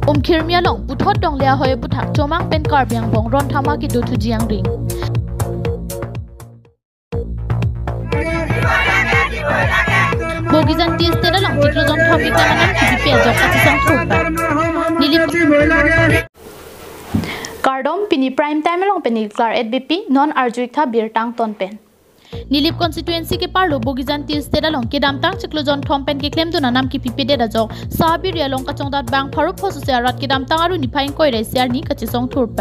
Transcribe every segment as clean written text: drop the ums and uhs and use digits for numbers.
Khirmia long puthot dong lea hoye puthak chomang pen karbyang bong ron thama ki do thu jiang ring Bogizan tis tera long tiklo jon thopi kamanam ki pe jok ati sang thupa Nilip Kardom pini prime time long peni klar ABP non arjuik tha bir tang ton pen Nilip constituency ke parlo Bogizan tis tera long ke damtang chiklo jon thom pen ke claim duna nam ki pipe de da jok sabi ria long ka chongdat bang pharu phosu se arat ke damtang aru ni phain koi re ser ni ka chi song thurpa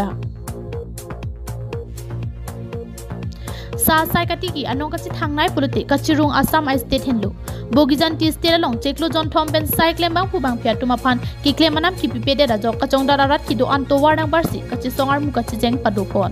Sa sai kati ki anong kasi thangnai puluti kachirung Assam state henlo Bogizan tis tera long cheklo jon thom pen sai claim bang pu bang phia tuma phan ki claim manam ki pipe de da jok ka chongdat arat ki do an to war nang barsi ka chi song ar mu ka chi jeng padu pon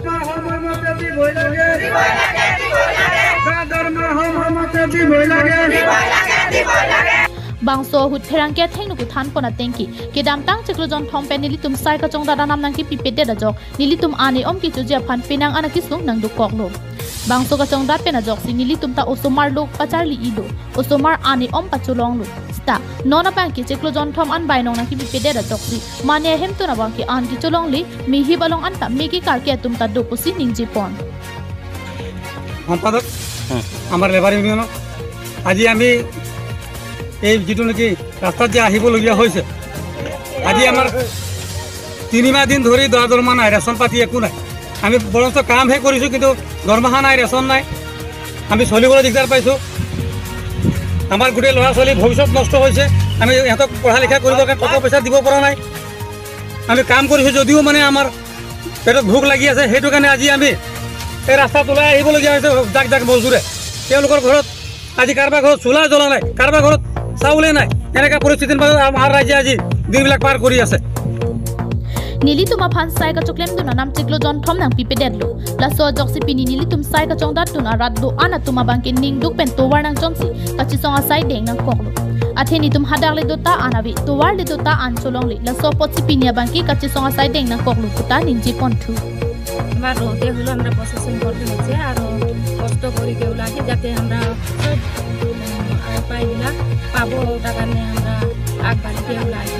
Bangso hut pherang ke thengnu ku than pona tengki ke damtang cheklo jon thom pen nili tum sai ka chong da nam nang ki pipe de da jok nili tum ane om ki chujia phan pinang ana ki sung nang du kok lo Bangso ka chong da pen jok si nili tum ta osomar lok pachar li ido osomar ane om pachulong lo sta nona bang ki cheklo jon thom an bai nong nang ki pipe de da jok si mane hem tu na bang ki an ki chulong li mi hi balong an ta me ki kar ke tum ta do pusi ningji pon সম্পাদক আমার labour union আজি আমি এই যেটো নাকি রাস্তাত যে আহিবলগীয়া হৈছে আজি আমাৰ 3 মাহ দিন ধৰি দৰমহা নাই ৰেশন পাতি একো নাই আমি বৰঞ্চ কামহে কৰিছো কিন্তু দৰমহা নাই ৰেশন নাই আমি চলিবলৈ দিগদাৰ পাইছো আমাৰ গোটেই ল'ৰা ছোৱালী ভৱিষ্যত নষ্ট হৈছে আমি ইহঁতক পঢ়া লিখা কৰিবৰ কাৰণে টকা পইচা দিব পৰা নাই আমি কাম কৰিছো যদিও মানে আমাৰ পেটত ভোক লাগি আছে সেইটো কাৰণে আজি আমি এই ৰাস্তা তোলাই আহিবলগীয়া হৈছে জাক জাক মজদুৰে তেওঁলোকৰ ঘৰত আজি কাৰোবাৰ ঘৰত চুলা জ্বলা নাই কাৰোবাৰ ঘৰত চাউলে নাই এনেকা পৰিস্থিতিৰ মাজত আমাৰ ৰাজ্যে আজি দিনবিলাক পাৰ কৰি আছে Nili tuma phan sai ka choklem duna nam chiklo jon thom nang pipe dedlo la so joksi pini nili tum sai ka chongdat tuna rat do ana tuma bangke ning duk pen towar nang chonsi ka chi songa sai deng nang koklo atheni tum hadar le dota anawi towar le dota an cholong le la so potsi pinia bangke ka chi songa sai deng nang koklo puta ninji pon thu আমার রোদে হলো আমরা প্রসেসিং করতে হচ্ছে আর কষ্ট করি কেউলাকে যাতে আমরা পাইগুলা পাবো টাকা নিয়ে আমরা আগবাড়ি কেউলাকে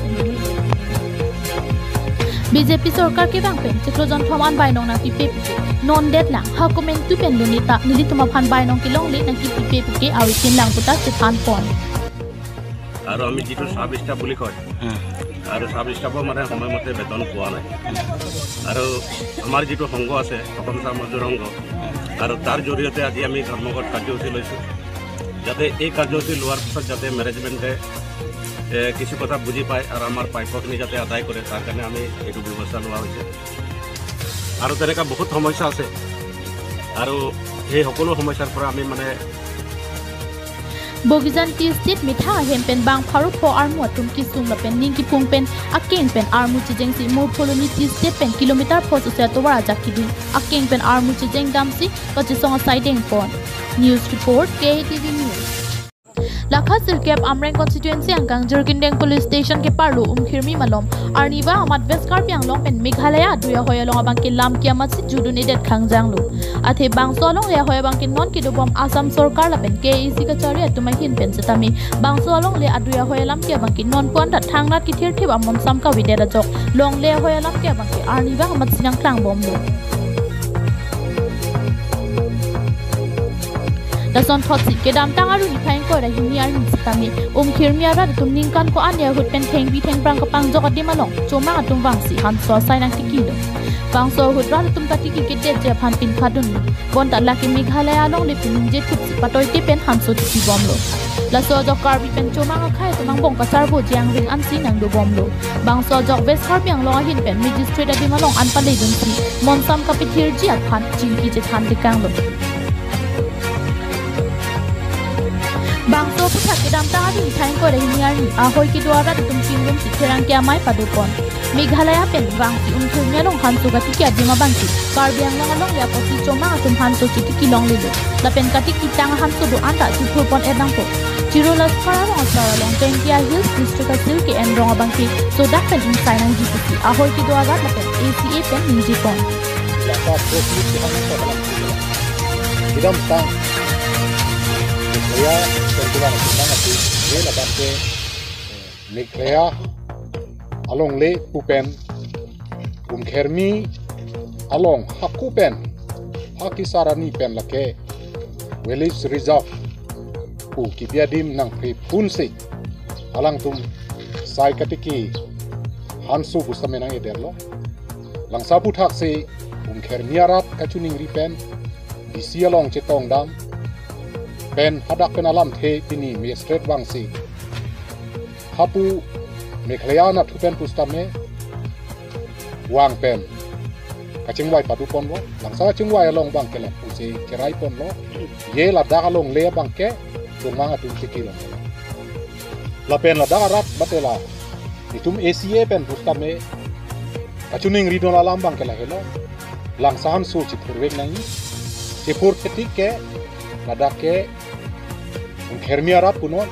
BJP सरकार के bang pen chiklo jon thoman bai nong na pipe non det lang ha comment tu pen lunita nili tuma phan bai nong kilong le na ki pipe puke awi tin lang puta se phan pon আৰু আমি যেটো sub staff বুলি কয় আৰু সাব স্টাফৰ মানে সময়মতে বেতন পোৱা নাই আৰু আমাৰ যেটো সংঘ আছে অসম চাহ মজদুৰ সংঘ আৰু তাৰ জৰিয়তে আজি আমি ধৰ্মঘট কাৰ্যসূচী লৈছোঁ যাতে এই কাৰ্যসূচী লোৱাৰ পিছত যাতে মেনেজমেণ্টে কিছু কথা বুজি পায় আৰু আমাৰ প্ৰাপ্যখিনি যাতে আদায় কৰে তাৰ কাৰণে আমি এইটো ব্যৱস্থা লোৱা হৈছে আৰু তেনেকুৱা বহুত সমস্যা আছে আৰু এই সকলো সমস্যাৰ পৰা আমি মানে Bogizan tis tit mitha hempen bang pharu pho armu atum ki sung la pen ning ki pung pen akeng pen armu chi jeng si mo pholoni tis tit pen kilometer pho se to wara jak ki du akeng pen armu chi jeng dam si ka chi song siding pon news report KTV news Lakha Sirkep Amreng constituency angkang Jirkindeng police station ke parlo Khirmi malom arniba amat veskar piang long pen Meghalaya duya hoya long abang ke lam kiamat si juduni det khangjang lu athe bang solong le hoya bang ke non ki dobom Assam sarkar la pen KEC ka chari atumai hin pen setami bang solong le aduya hoya lam ke bang ke non pon dat thangnat ki thir thiba mon sam ka widera jok long le hoya lam ke bang ke arniba amat sinang klang bom lu Dason thotsi ke dam tangaru ni phain ko ra hiniar ni sitami Khirmia ra tum ningkan ko ania hut pen theng bi theng prang ka pang jok adi malong choma atum wangsi han so sai nang tikilo bang so hut ra tum ta tiki ke det je phan pin khadun bon ta la ke Meghalaya long le pin je thut patoi te pen han so tiki bom lo la so jok kar bi pen choma ka khai tumang bong ka sar bo jiang ring an si nang do bom lo bang so jok west kar piang lo hin pen magistrate adi malong an pa le dun si mon sam ka pithir ji at phan jing ki je than de kang lo Bangso puthak ke dam ta adi thain ko rehi niar ni ahoi ki dwara tum kingdom si therang ke amai padupon Meghalaya pen wang si Khirmia long hansu gati ki adima bangki karbiang long ya posi choma atum hansu ki ki long le la pen kati ki tang hansu do anda si phupon edang po Chirolas para long asara long Tenkia Hills district asil ke en rong bangki so dak pen in sainang ji ki ahoi ki dwara la pen ACA pen ninji pon la pa profi ki hansu la idam tang ya tertular tentang itu dia la parte Meghalaya along le pupen khermi along hakupen hakisarani pen lake Wildlife Reserve pu kibiadim nang pri punsi alang tum sai katiki hansu busamenang ederlo lang sabu thaksi khermiarat kachuning ripen bisi along chetong dam pen hadak pen alam the tini me straight wangsi hapu mekhleyana thupen pustame wang pen kachingwai patu pon lo langsa chingwai along bang kele pusi kerai pon lo ye la da along le bang ke tunganga tum tikilo la pen la da rat batela itum ACA pen pustame kachuning ridon alam bang kele helo langsa han su chipurwek nang chipur ketik ke lada ke khermiarat punon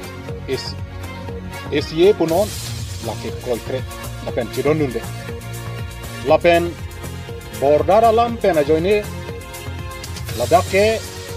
ACA punon lake kolkre lapen chidonunde lapen border alam pen ajoine ladak ke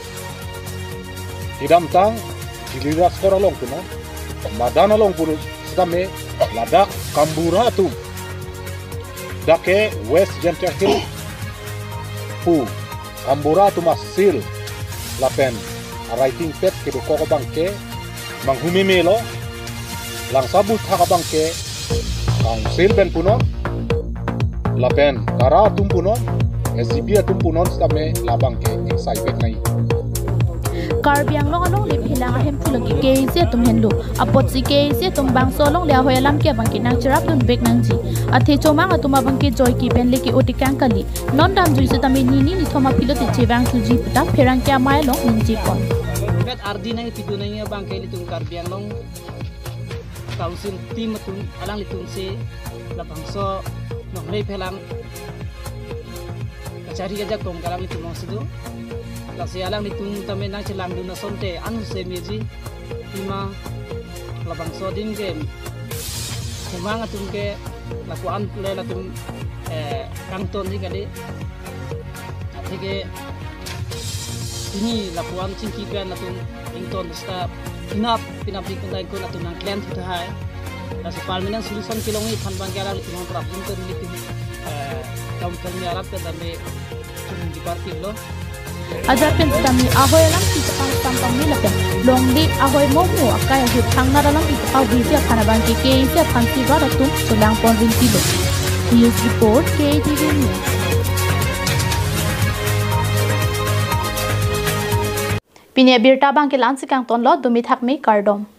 idam tang diliras koralong punon madana long pun stame ladak kambura tu dake west gentle hill pu kambura tu masil lapen writing pet ke do ko bangke manghumi melo lang sabut ha bangke council ben punon lapen kara tumpunon SGB tumpunon stame labang ke exai bek nai Karbiang long along lip hilang ahem pulagi keise tum henlu apot si keise tum bang solong le hoyalam ke bang kinang cherap dun bek nangji athe chomang atuma bang ke joy ki ben le ki otikang kali non dam jui se tame ni thoma pilot che bang suji puta pherang kya mai long ninji kon bet ardi nang pidu nang bang ke litung Karbiang long council team tum alang litung se labang so nong le phelang kacari aja kom kalam litung mong sidu kasi alang litung tame nang celang duna sonte anu se meji ima labang so din game kumang atum ke lakuan le latum kangton ni kade atike ini lakuan cingki kan atum ington sta pinap dikundai ko atum nang klient itu hai kasi palminan solution kilongi phanbang kala litung problem to litung kaum kami arab ke dame di parti lo Ajapen tami ahoy lang ti pang tampang nila pen longli ahoy momo akay hit thang na lang ti pau bisia khanabang ke sia phansi ba ratum sulang pon rin tilo news report KTV News Pinia birta bang ke lansikang ton lo dumi thakmi kardom